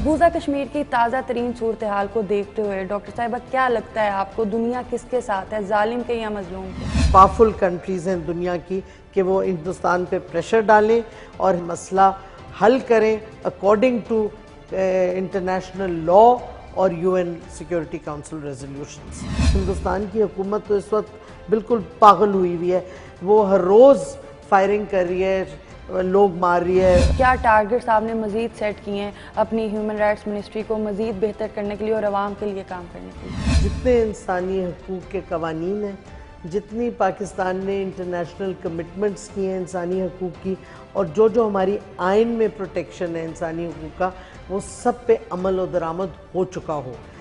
मकबूजा कश्मीर की ताज़ा तरीन सूरत हाल को देखते हुए डॉक्टर साहिबा क्या लगता है आपको, दुनिया किसके साथ है, जालिम के या मजलूम के? पावरफुल कंट्रीज़ हैं दुनिया की कि वो हिंदुस्तान पे प्रेशर डालें और मसला हल करें अकॉर्डिंग टू इंटरनेशनल लॉ और UN security council resolutions. Hindustan की हुकूमत तो इस वक्त बिल्कुल पागल हुई हुई है, वो हर रोज़ फायरिंग कर रही है, लोग मार रही है। क्या टारगेट्स आपने मजीद सेट किए हैं अपनी ह्यूमन राइट्स मिनिस्ट्री को मजीद बेहतर करने के लिए और आवाम के लिए काम करने के लिए? जितने इंसानी हकूक़ के कवानीन हैं, जितनी पाकिस्तान ने इंटरनेशनल कमिटमेंट्स की हैं इंसानी हकूक़ की, और जो जो हमारी आइन में प्रोटेक्शन है इंसानी हकूक़ का, वो सब पे अमल और दरामद हो चुका हो।